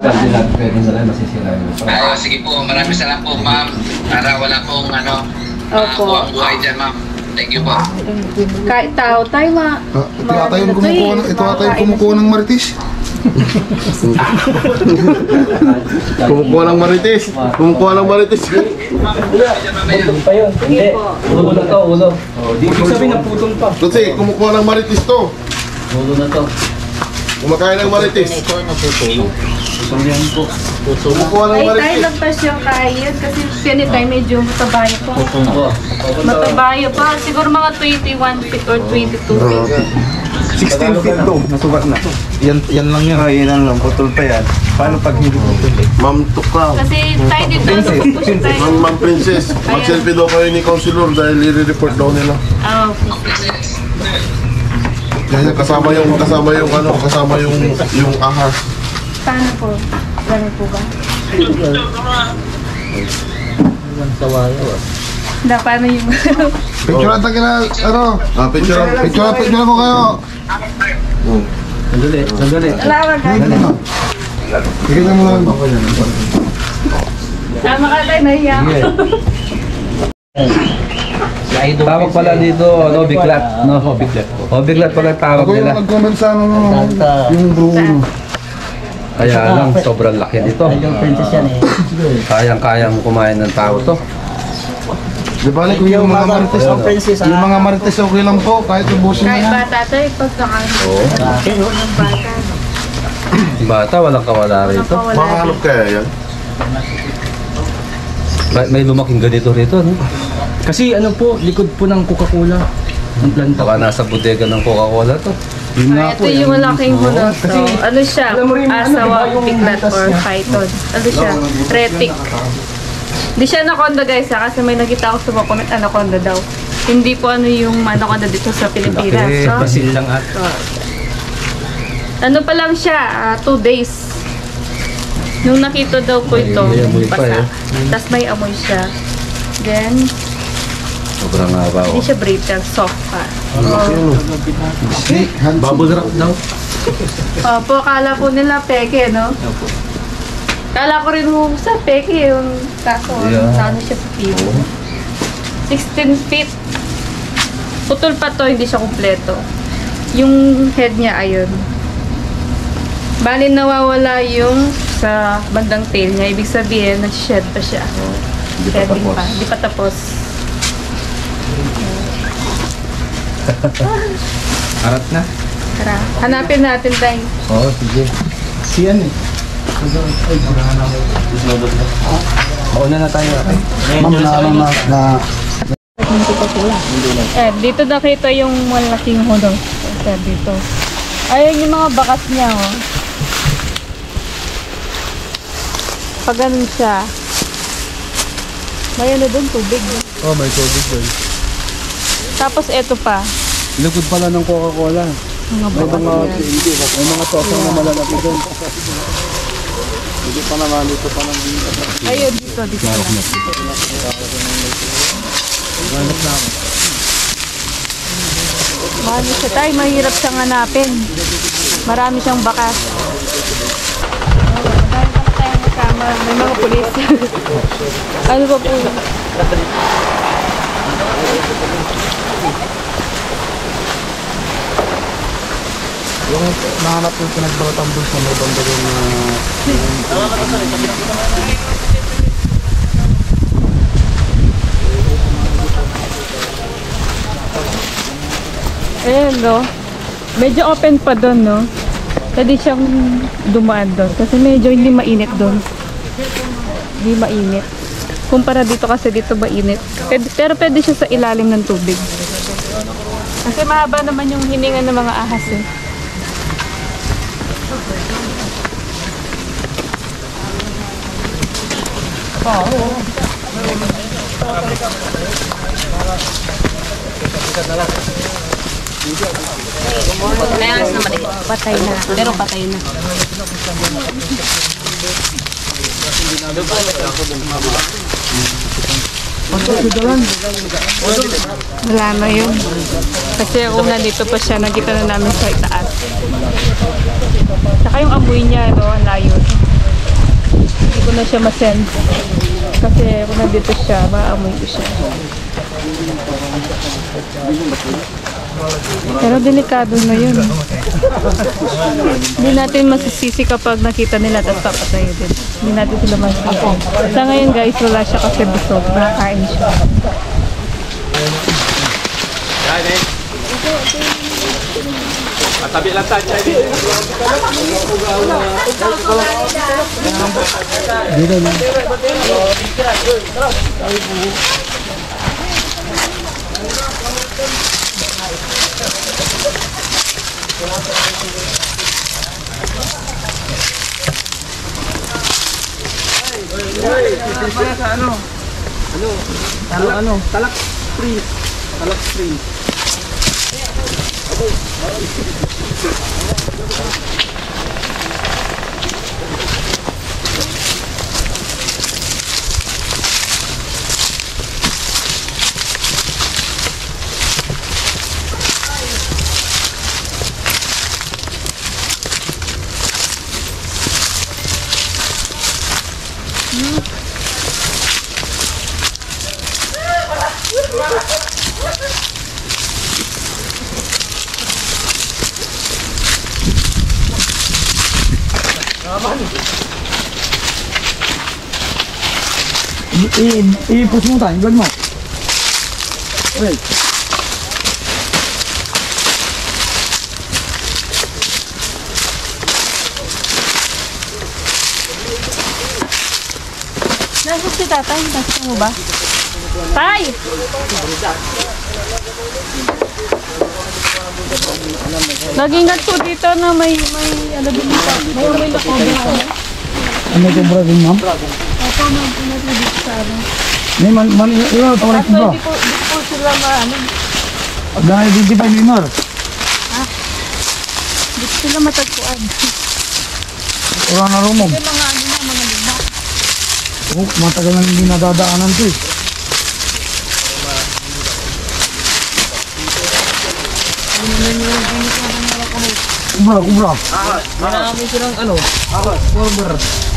Pwede lang, pwede na lang masisira yun. Sige po, maraming salamat po, ma'am. Para wala pong Opo. buhay dyan, ma'am. Thank you po. Kahit tao tayo Ito ata yung kumukuha ng marites. Kumukuha ng marites. Kumukuha ng marites. Putol pa yun. Hindi. Ulo na to, ulo. Ibig sabihin na putol pa. Kasi kumukuha ng marites to. Ulo na to. Kumakain ng marites. Putol yan po. Kumukuha ng ay tayo marites. lagpas yung kain kasi sini tayo medyo matabayo po. Putol po. Matabayo pa. Siguro mga 21 feet or 22 feet. 16 feet to, nasugat na. Yan lang yan. Yan lang, putol pa yan. Paano pag hindi putol eh? Ma'am Tukaw. Kasi tayo dito, push tayo. Ma'am Princess. Mag-selfie daw kayo ni Councilor dahil i-report daw nila. Okay. Kaya kasama yung ahas. Paano po? Ganun po ba? Paano yung... Picture ata kina, picture ko kayo. Sandali. Salamat guys. Sige na mo lang. Tama ka tayo, nahiya. Tawag pala dito, biglat. Biglat pala tawag Ako yung nila. nag-comment sa yung Bruno. Kaya lang, sobrang laki nito. Kayang-kayang kumain ng tao to. Di ba, kung yung mga marites, yung mga marites okay lang po, kahit ubusin na Kahit yan. bata tayo, pag nakaano. Yung bata. Bata, walang kawala rito. Makahanap kaya yan? May lumaking ganito rito, no? Kasi ano po, likod po ng Coca-Cola. Ang planta. Baka nasa bodega ng Coca-Cola to. Yun nga Ito po. yung malaking hulot. Kasi, Ano siya? alam mo rin, Asawa, ano, diba, yung piglet butas or niya? python. Ano siya? Retic. Hindi siya anaconda guys ha, kasi may nakita ako sa mga comment, anaconda daw. Hindi po ano yung anaconda dito sa Pilipinas. Laki. No? Basil lang at. Ano pa lang siya, 2 days. Nung nakita daw ko ito, May amoy pa, basa. eh. Tapos may amoy siya. Then, Sobrang haba, hindi siya brittle, soft pa. Bubble wrap daw. Opo, kala po nila peke, no? Kala ko rin ho sa peke yung kaso. Yeah. Ano siya sa TV. 16 feet. Putol pa to, hindi siya kumpleto. Yung head niya, ayun. Bali nawawala yung sa bandang tail niya. Ibig sabihin, nag-shed pa siya. Hindi pa Shedding tapos. pa. Hindi pa tapos. Arat na. Tara, hanapin natin tayo. Oo, sige. Siyan eh. Mauna na tayo. Ma'am na Dito nakita yung malaking hulog. Dito. Ayun yung mga bakas niya, oh. Pag ganun siya, may ano doon, tubig. Oh, may tubig doon. Tapos eto pa, Likod pala ng Coca-Cola. mga bakas niya. May mga tosong na malalaki doon. Hindi pa naman dito pa ng Ayun, dito. Mahal siya tayo, mahirap siyang hanapin. Marami siyang bakas. Dahil pa tayong kasama, may mga pulis. Ano ba po? Yung nahanap yung pinagbalatambol sa may banda doon na... Ayan, no? Medyo open pa doon, no? Pwede siyang dumaan doon. Kasi medyo hindi mainit doon. Hindi mainit. Kumpara dito kasi dito mainit. Pero pwede siya sa ilalim ng tubig. Kasi mahaba naman yung hininga ng mga ahas, eh. Patay na. Pero patay na. Wala na yun. Kasi kung nandito pa siya, nakita na namin sa itaas. Saka yung amoy niya, no, layo. siya ma-sense. Kasi kung nandito siya, maamoy ko siya. Pero delikado na yun. Hindi natin masisisi kapag nakita nila at papatay din. Hindi natin sila masisisi. Sa ngayon guys, wala siya kasi busog. Nakakain siya. Tabi lang tayo. Talak free. Talak free. I-push mo tayo, vlog mo. Wait. Nasaan si tatay? Nasaan mo ba? Tay! Nag-ingat po dito na may ano din dito. May nakobra. Ano yung bro din, ma'am? Opo, ma'am. Ingat na dito sa ano. May ilan ito ulit bro? Di po sila ano. Dahil 25 minor. Di po sila matagpuan. Wala na rumog. Kasi mga ano na, mga lima. Oh, matagal na hindi nadadaanan ito eh. Kubra. Marami silang ano? Former.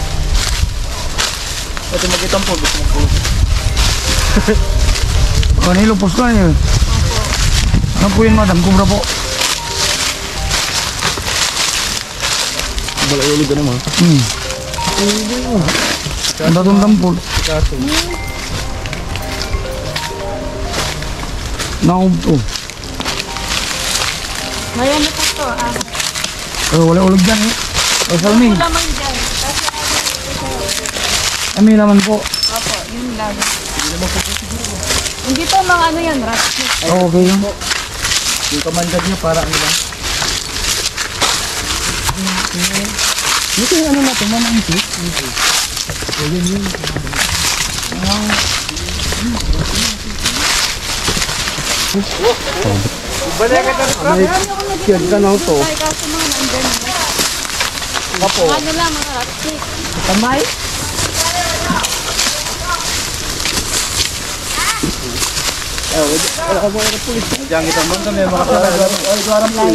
Ito magkitang po. Oh, nilupos ka niyo. Ano po yun, madam? Kubra po. Balayo ka naman. Ang datong dampol. Naob to. Ngayon na po ito. Wala ulag dyan eh. O salmi. Wala man dyan. Kasi May laman po. opo, yun lang. Hindi po mga ano yan, rat. Oh, okay lang. Yung kamandag niya para ano lang. Ito yung ano natin, mamang ito. Yan ka na ito. Ay, kaso mga nandyan. Apo. Ano lang, mga rat. Kamay? Diyan kita mo kami mga kalagarang po.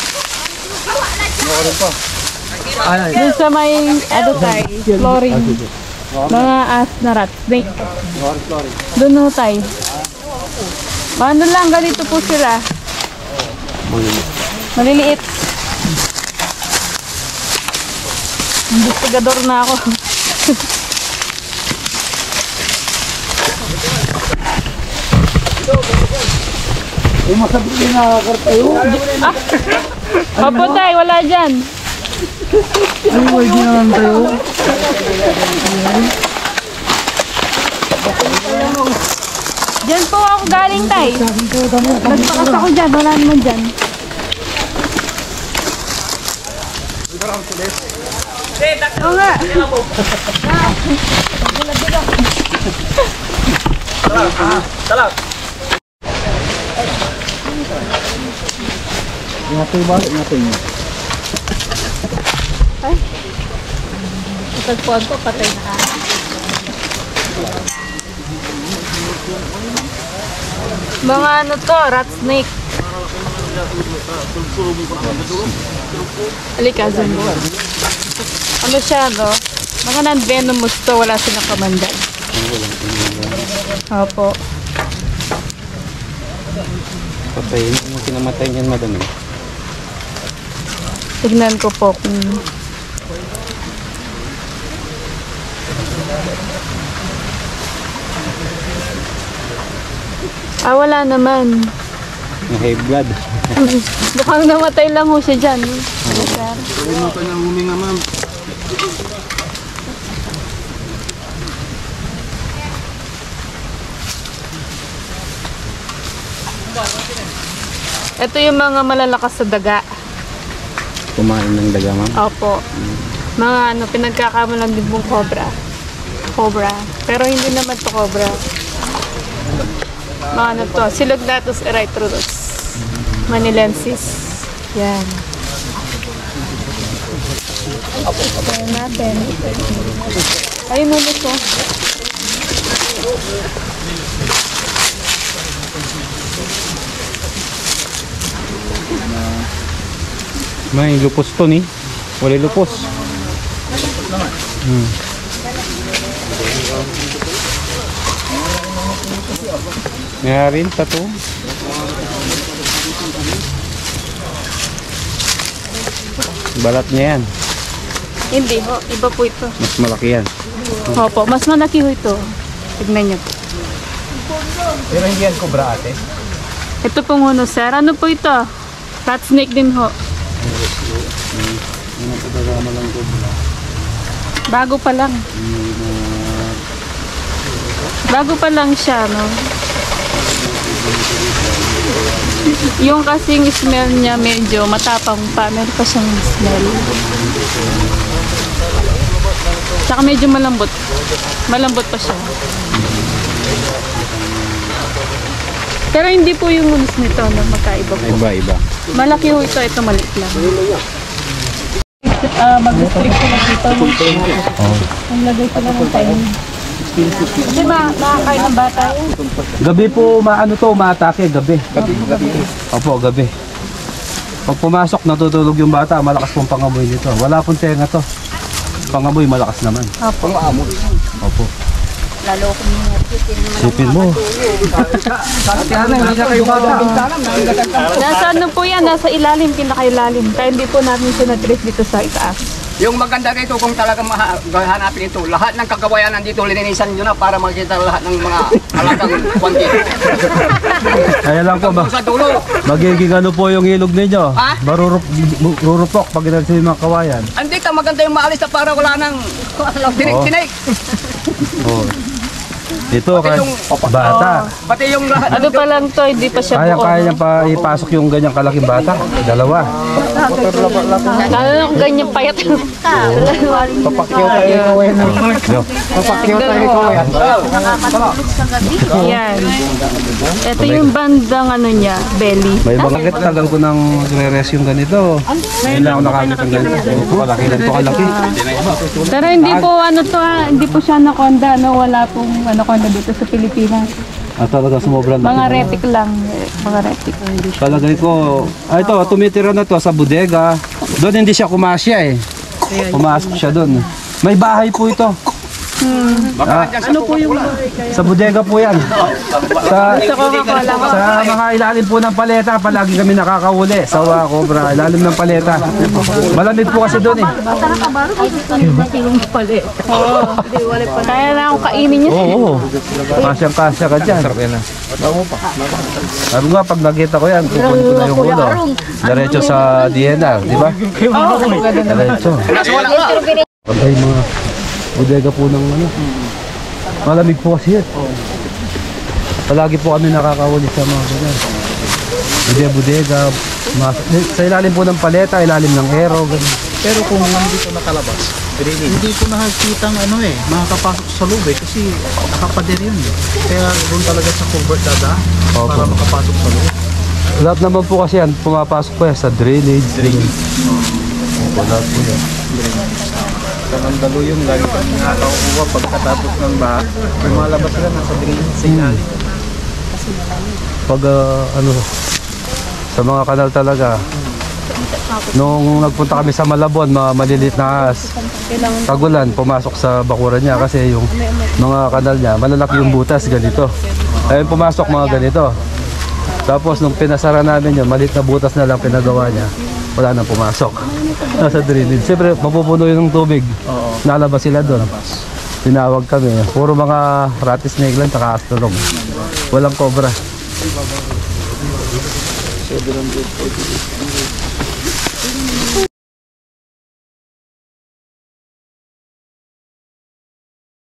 Doon sa may, ano tayo, flooring. Mga as na rat, snake. Doon ho tayo. Ano lang, ganito po sila. Maliliit. Investigador na ako. Masabi din nakakakartayo. Opo tayo, wala dyan. Ay, may ginahan tayo. Diyan po ako galing tayo. Nagpakas ako dyan, wala naman dyan. Oo nga. Talak. Ingatoy balik, ingatoy niya. Ay. Tagpuan ko, patay na ka. Mga ano to, rat snake. Halika, zoom mo. Ano siya, no? Mga non-venomous to, wala silang kamandag. Opo. Patayin. Yung kinamatay niyan, madam. Tignan ko po kung... wala naman. High blood. Mukhang namatay lang ho siya dyan. Ito niyang huminga, ma'am. Ito yung mga malalakas sa daga. Kumain ng daga, ma'am. Opo. Mga ano, pinagkakamalan din pong cobra. Cobra. Pero hindi naman to cobra. Mga ano to, Silognathus erythrodus. Manilensis. Yan. Ayan natin. Ayun muna to. May lupos to ni. Wala lupos. Mayroon tato. Balat niya yan. Hindi ho, iba po ito. Mas malaki yan. Opo, mas malaki ho ito. Tignan niyo po. Pero hindi yan cobra, ate. Ito pong huno, sir. Ano po ito? Rat snake din ho. Bago pa lang. Bago pa lang siya, no? Yung kasing smell niya medyo matapang pa. Meron pa siyang smell. Tsaka medyo malambot. Malambot pa siya. Pero hindi po yung hunos nito na magkaiba po. Iba-iba. Malaki ho ito. Ito maliit lang. Mag-restrict ko na dito. Ang lagay ko na ng time. Kasi makakain ng bata yan. Gabi po, maano to, umaatake, gabi. Opo, gabi. Pag pumasok, natutulog yung bata, malakas pong pangamoy nito. Wala pong tenga to. Pangamoy, malakas naman. Opo. Opo. Lalo ko niya. Sipin mo. Nasa ano po yan? Nasa ilalim, pinakailalim. Kaya hindi po namin siya na-treat dito sa itaas. Yung maganda rito kung talagang hanapin ito, lahat ng kagawayan nandito linisan nyo na para makita lahat ng mga halagang kwan dito. Kaya lang po, Sa dulo, magiging ano po yung ilog ninyo. Ha? Marurupok pag ginagawa yung mga kawayan. andito maganda yung maalis na para wala nang tinik-tinik. Oh. Ito kahit bata. Pati yung lahat. Ano pa lang to, hindi pa siya buo. Kaya niya pa ipasok yung ganyang kalaking bata. Dalawa. Lalo kung ganyan payat. Papakyaw tayo ko yan. Papakyaw tayo ko yan. Yan. Ito yung bandang ano niya, belly. May bakit tagal ko nang nire-res yung ganito. Ngayon lang ako nakakita ng ganito. Malaki lang to kalaki. Pero hindi po ano to ha, hindi po siya anaconda, no? Wala pong anaconda dito sa Pilipinas. Talaga sumobra Mga retic lang. Mga retic. Palagay ko, ito, tumitira na to sa bodega. Doon hindi siya kumasya eh. Pumasok siya doon. May bahay po ito. Ano po yung Sa bodega po yan. Sa mga ilalim po ng paleta, palagi kami nakakahuli. Sawa, cobra, ilalim ng paleta. Malamig po kasi doon eh. Kaya na akong kainin niya. Oo. Kasyang-kasya ka dyan. Sabi nga, pag nakita ko yan, kukunin ko na yung ulo. Diretso sa DNR, di ba? Diretso. Patay mga bodega po ng ano. Malamig po kasi yan. Palagi po kami nakakahuli sa mga ganyan. Bodega, sa ilalim po ng paleta, ilalim ng aero, ganyan. Pero kung nandito nakalabas, hindi ko nakakita ng makakapasok sa loob kasi nakapader yun eh. Kaya doon talaga sa cover dada para makapasok sa loob. Lahat naman po kasi yan, pumapasok po yan sa drainage. Opo, lahat po yan. Sa Mandalo yung lagi kami nakakakuha pagkatapos ng baha. Pag malabas sila, nasa drainage sa ilalim. Pag ano, sa mga kanal talaga, Nung nagpunta kami sa Malabon, mga maliliit na ahas, tagulan, pumasok sa bakuran niya kasi yung mga kanal niya, malalaki yung butas, ganito. Ayun, pumasok mga ganito. Tapos nung pinasara namin yun, maliit na butas na lang pinagawa niya, wala nang pumasok. Nasa drainage. Siyempre, mapupuno yun ng tubig. Nalabas sila doon. Tinawag kami. Puro mga rat snake lang, tsaka astrolog. Walang cobra.